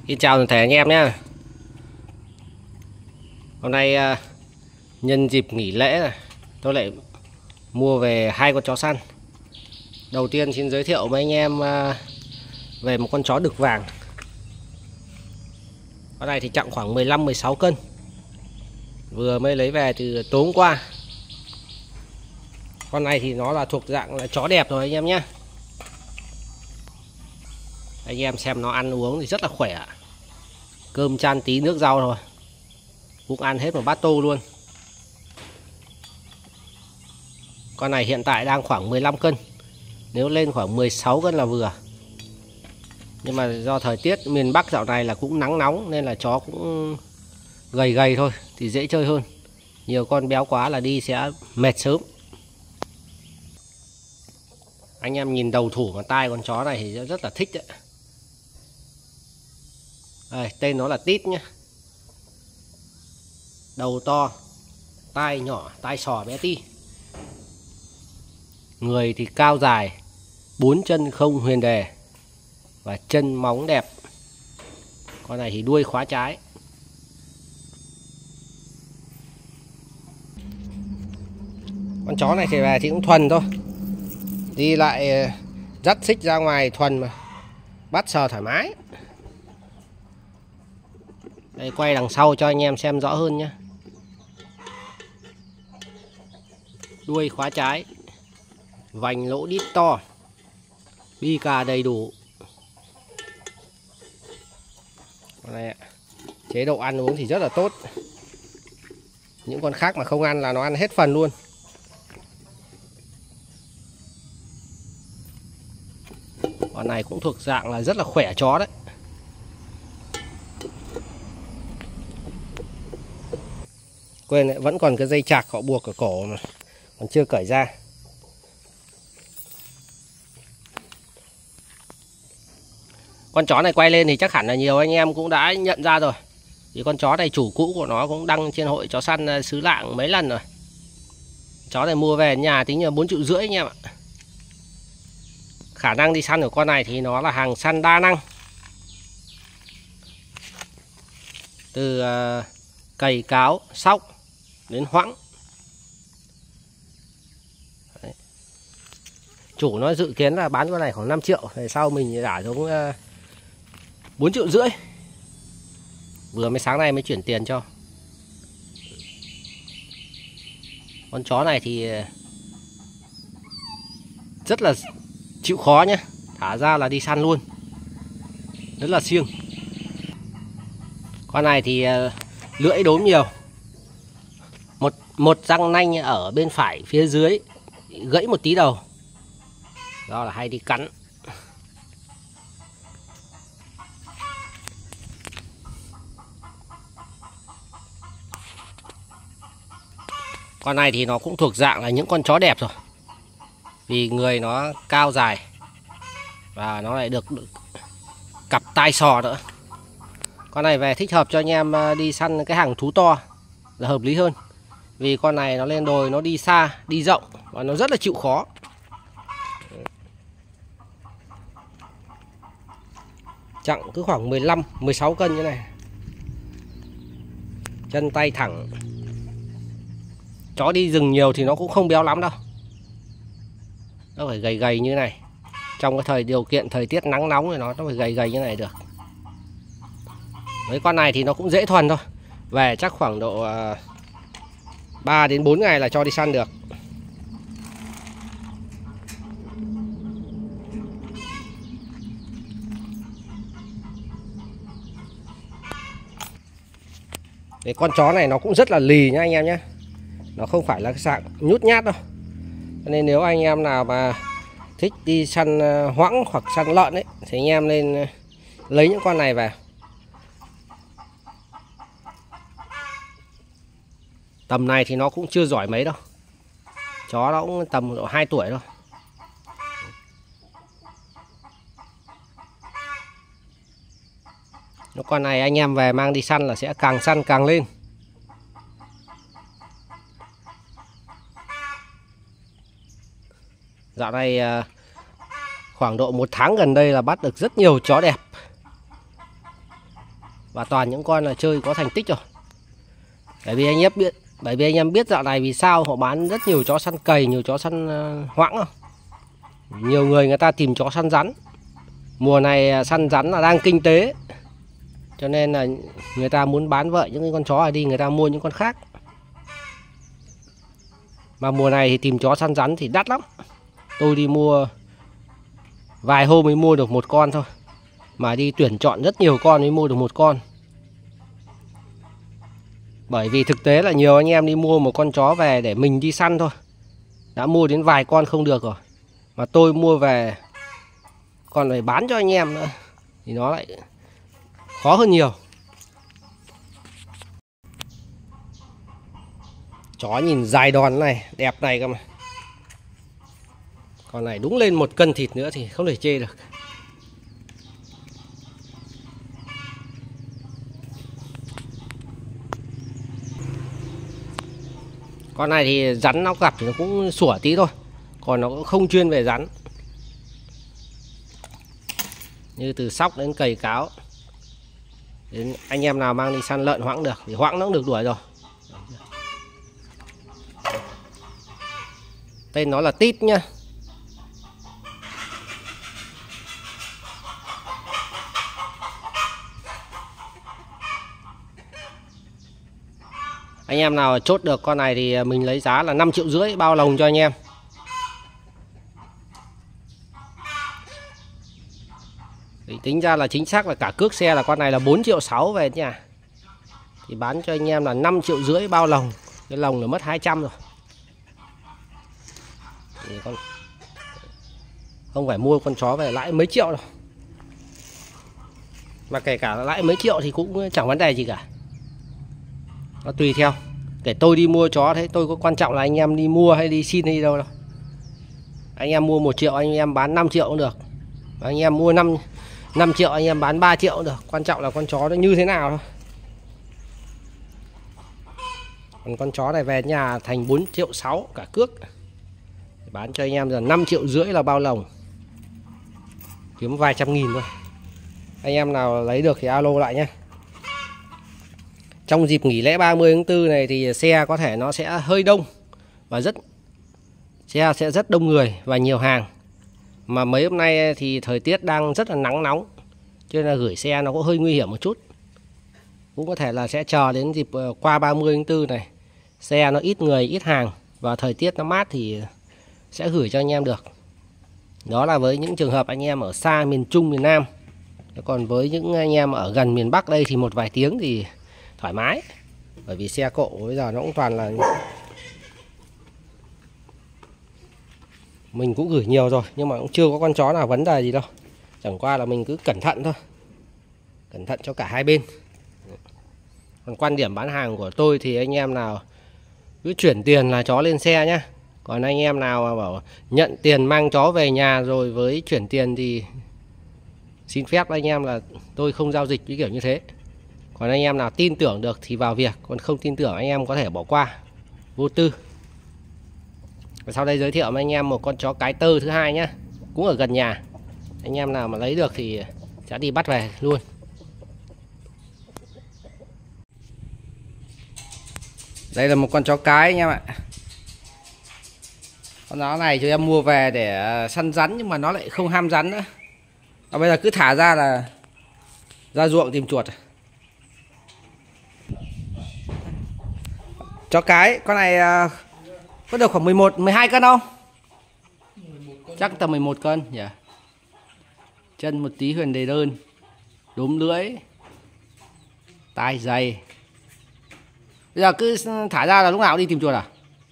Xin chào toàn thể anh em nhé. Hôm nay nhân dịp nghỉ lễ này, tôi lại mua về hai con chó săn. Đầu tiên xin giới thiệu với anh em về một con chó đực vàng. Con này thì trọng khoảng 15-16 cân. Vừa mới lấy về từ tối hôm qua. Con này thì nó là thuộc dạng là chó đẹp rồi anh em nhé. Anh em xem nó ăn uống thì rất là khỏe. Cơm chan tí nước rau thôi cũng ăn hết một bát tô luôn. Con này hiện tại đang khoảng 15 cân. Nếu lên khoảng 16 cân là vừa. Nhưng mà do thời tiết miền Bắc dạo này là cũng nắng nóng nên là chó cũng gầy gầy thôi thì dễ chơi hơn. Nhiều con béo quá là đi sẽ mệt sớm. Anh em nhìn đầu thủ và tai con chó này thì rất là thích đấy. Đây, tên nó là Tít nhé. Đầu to, tai nhỏ, tai sò bé tí. Người thì cao dài, 4 chân không huyền đề và chân móng đẹp. Con này thì đuôi khóa trái. Con chó này thì về thì cũng thuần thôi. Đi lại dắt xích ra ngoài thuần mà. Bắt sờ thoải mái. Đây, quay đằng sau cho anh em xem rõ hơn nhé. Đuôi khóa trái, vành lỗ đít to, bi cà đầy đủ. Con này chế độ ăn uống thì rất là tốt. Những con khác mà không ăn là nó ăn hết phần luôn. Con này cũng thuộc dạng là rất là khỏe chó đấy. Quên lại, vẫn còn cái dây chạc họ buộc ở cổ mà còn chưa cởi ra. Con chó này quay lên thì chắc hẳn là nhiều anh em cũng đã nhận ra rồi. Vì con chó này chủ cũ của nó cũng đăng trên hội chó săn xứ Lạng mấy lần rồi. Chó này mua về nhà tính là 4,5 triệu anh em ạ. Khả năng đi săn của con này thì nó là hàng săn đa năng. Từ cày cáo, sóc đến hoãng. Đấy. Chủ nó dự kiến là bán con này khoảng 5 triệu. Về sau mình đả xuống 4,5 triệu. Vừa mới sáng nay mới chuyển tiền cho. Con chó này thì rất là chịu khó nhé. Thả ra là đi săn luôn. Rất là siêng. Con này thì lưỡi đốm nhiều. Một răng nanh ở bên phải phía dưới gãy một tí đầu. Đó là hay đi cắn. Con này thì nó cũng thuộc dạng là những con chó đẹp rồi. Vì người nó cao dài. Và nó lại được cặp tai sò nữa. Con này về thích hợp cho anh em đi săn cái hàng thú to là hợp lý hơn. Vì con này nó lên đồi, nó đi xa, đi rộng và nó rất là chịu khó. Chặng cứ khoảng 15-16 cân như này. Chân tay thẳng. Chó đi rừng nhiều thì nó cũng không béo lắm đâu. Nó phải gầy gầy như này. Trong cái điều kiện thời tiết nắng nóng thì nó phải gầy gầy như này được. Với con này thì nó cũng dễ thuần thôi. Về chắc khoảng độ 3 đến 4 ngày là cho đi săn được. Cái con chó này nó cũng rất là lì nha anh em nhé. Nó không phải là cái dạng nhút nhát đâu. Nên nếu anh em nào mà thích đi săn hoãng hoặc săn lợn ấy thì anh em nên lấy những con này về. Tầm này thì nó cũng chưa giỏi mấy đâu. Chó nó cũng tầm độ 2 tuổi thôi. Nếu con này anh em về mang đi săn là sẽ càng săn càng lên. Dạo này khoảng độ 1 tháng gần đây là bắt được rất nhiều chó đẹp. và toàn những con là chơi có thành tích rồi. Bởi vì anh em biết dạo này vì sao họ bán rất nhiều chó săn cầy, nhiều chó săn hoãng không? Nhiều người ta tìm chó săn rắn. Mùa này săn rắn là đang kinh tế, cho nên là người ta muốn bán vợ những cái con chó này đi, người ta mua những con khác. Mà mùa này thì tìm chó săn rắn thì đắt lắm. Tôi đi mua vài hôm mới mua được một con thôi, mà đi tuyển chọn rất nhiều con mới mua được một con. Bởi vì thực tế là nhiều anh em đi mua một con chó về để mình đi săn thôi, đã mua đến vài con không được rồi. Mà tôi mua về còn phải bán cho anh em nữa thì nó lại khó hơn nhiều. Chó nhìn dài đòn này, đẹp này cơ mà. Con này đúng lên 1 cân thịt nữa thì không thể chê được. Con này thì rắn nó gặp thì nó cũng sủa tí thôi, còn nó cũng không chuyên về rắn. Như từ sóc đến cầy cáo, đến anh em nào mang đi săn lợn hoãng được thì hoãng nó cũng được đuổi rồi. Tên nó là Tít nhá. Anh em nào chốt được con này thì mình lấy giá là 5,5 triệu bao lồng cho anh em. Thì tính ra là chính xác là cả cước xe là con này là 4,6 triệu về nhà. Thì bán cho anh em là 5,5 triệu bao lồng. Cái lồng là mất 200 rồi. Thì con không phải mua con chó về lãi mấy triệu đâu. Mà kể cả lãi mấy triệu thì cũng chẳng vấn đề gì cả. Nó tùy theo. Để tôi đi mua chó thế tôi có quan trọng là anh em đi mua hay đi xin hay đi đâu đâu. Anh em mua 1 triệu anh em bán 5 triệu cũng được. Anh em mua 5 triệu anh em bán 3 triệu cũng được. Quan trọng là con chó nó như thế nào thôi. Còn con chó này về nhà thành 4,6 triệu cả cước. Bán cho anh em là 5,5 triệu là bao lồng. Kiếm vài trăm nghìn thôi. Anh em nào lấy được thì alo lại nhé. Trong dịp nghỉ lễ 30 tháng 4 này thì xe có thể nó sẽ hơi đông và xe sẽ rất đông người và nhiều hàng. Mà mấy hôm nay thì thời tiết đang rất là nắng nóng, cho nên là gửi xe nó cũng hơi nguy hiểm một chút. Cũng có thể là sẽ chờ đến dịp qua 30 tháng 4 này, xe nó ít người, ít hàng và thời tiết nó mát thì sẽ gửi cho anh em được. Đó là với những trường hợp anh em ở xa miền Trung, miền Nam. Còn với những anh em ở gần miền Bắc đây thì một vài tiếng thì thoải mái. Bởi vì xe cộ bây giờ nó cũng toàn là... Mình cũng gửi nhiều rồi nhưng mà cũng chưa có con chó nào vấn đề gì đâu. Chẳng qua là mình cứ cẩn thận thôi. Cẩn thận cho cả hai bên. Còn quan điểm bán hàng của tôi thì anh em nào cứ chuyển tiền là chó lên xe nhá. Còn anh em nào mà bảo nhận tiền mang chó về nhà rồi với chuyển tiền thì xin phép anh em là tôi không giao dịch với kiểu như thế. Còn anh em nào tin tưởng được thì vào việc, còn không tin tưởng anh em có thể bỏ qua, vô tư. Và sau đây giới thiệu với anh em một con chó cái tơ thứ hai nhá, cũng ở gần nhà. Anh em nào mà lấy được thì sẽ đi bắt về luôn. Đây là một con chó cái anh em ạ. Con chó này cho em mua về để săn rắn nhưng mà nó lại không ham rắn nữa. Và bây giờ cứ thả ra là ra ruộng tìm chuột. Chó cái, con này có được khoảng 12 cân không? Chắc tầm 11 cân nhỉ. Yeah. Chân một tí huyền đề đơn, đốm lưỡi, tai dày. Bây giờ cứ thả ra là lúc nào đi tìm chuột à?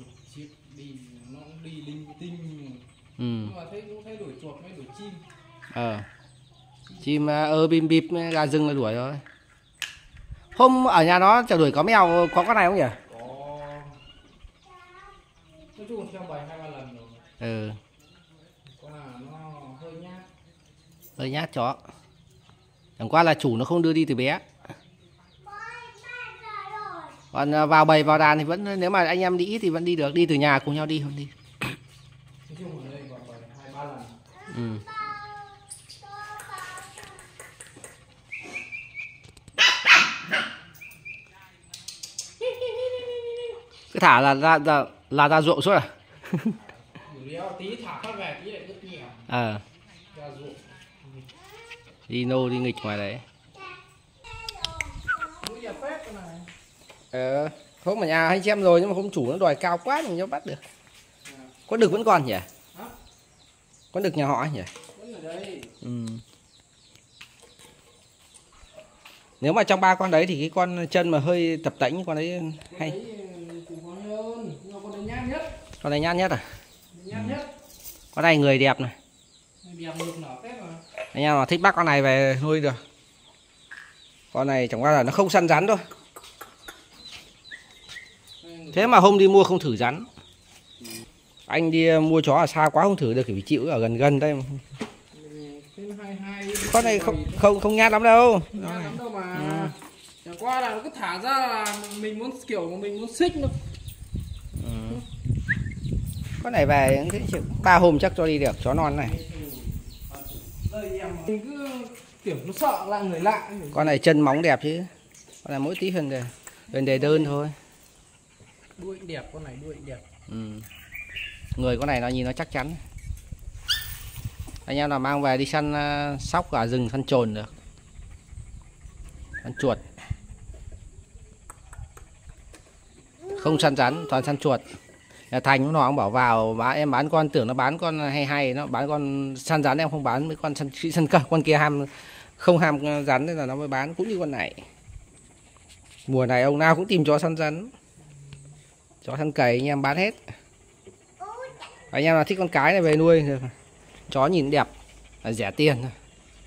Chim bim bịp gà rừng là đuổi rồi. Hôm ở nhà nó chả đuổi có mèo, có con này không nhỉ? Nói chung trong bài 2-3 lần rồi. Con nào nó hơi nhát. Hơi nhát chó. Chẳng qua là chủ nó không đưa đi từ bé. Còn vào bầy vào đàn thì vẫn, nếu mà anh em đi thì vẫn đi được, đi từ nhà cùng nhau đi không đi. Nói chung ở đây vào bầy 2-3 lần. Cứ thả là ra ruộng suốt à? Tí thả phát về tí lại rất nhiều. Ờ. Ra ruộng. Đi nô đi nghịch ngoài đấy. Mũi giờ phép cái này. Không mà nhà anh xem rồi nhưng mà không chủ nó đòi cao quá mình cho bắt được. Con đực vẫn còn nhỉ? Hả? Con đực nhà họ nhỉ? Vẫn ở đây. Nếu mà trong ba con đấy thì cái con chân mà hơi tập tễnh con đấy hay. Con đấy cũng khó hơn, nhưng mà con đấy nhát nhất. Con này nhát nhất à? Nhát nhất. Con này người đẹp này. Đẹp được nở phép mà. Anh em mà thích bắt con này về nuôi được. Con này chẳng qua là nó không săn rắn thôi. Thế mà hôm đi mua không thử rắn. Anh đi mua chó ở xa quá không thử được thì phải chịu ở gần gần đây. Con này không nhát lắm đâu. Nhát lắm đâu mà. Chẳng qua là nó cứ thả ra là mình muốn kiểu mà mình muốn xích nó. Con này về 3 hôm chắc cho đi được, chó non này. Mình cứ kiểu nó sợ lại người lạ. Con này chân móng đẹp chứ. Con này mỗi tí hơn đề đơn thôi. Đuôi đẹp, con này đuôi đẹp. Người con này nó nhìn nó chắc chắn. Anh em nào mang về đi săn sóc cả rừng, săn trồn được, săn chuột. Không săn rắn, toàn săn chuột. Nhà Thành nó cũng bảo vào em bán con, tưởng nó bán con hay nó bán con săn rắn, em không bán mấy con săn con kia không ham rắn nên là nó mới bán, cũng như con này. Mùa này ông nào cũng tìm chó săn rắn, chó săn cầy anh em bán hết. Anh em nào thích con cái này về nuôi được. Chó nhìn đẹp, là rẻ tiền thôi.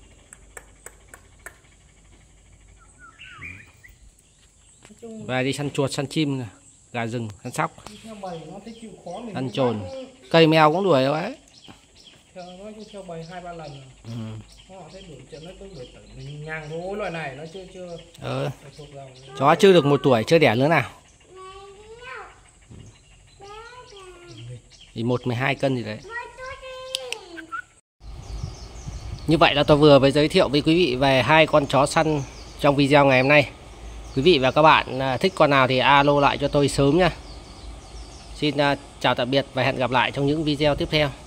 Về đi săn chuột, săn chim, gà rừng, săn sóc, săn trồn, cây mèo cũng đuổi đấy. Theo bầy 2-3 lần. Họ thấy đuổi trận nó cũng đuổi mình nhàng thôi, loại này nó chưa. Chó chưa được 1 tuổi, chưa đẻ nữa nào. Thì 1-12 cân gì đấy. Như vậy là tôi vừa mới giới thiệu với quý vị về 2 con chó săn trong video ngày hôm nay. Quý vị và các bạn thích con nào thì alo lại cho tôi sớm nha. Xin chào tạm biệt và hẹn gặp lại trong những video tiếp theo.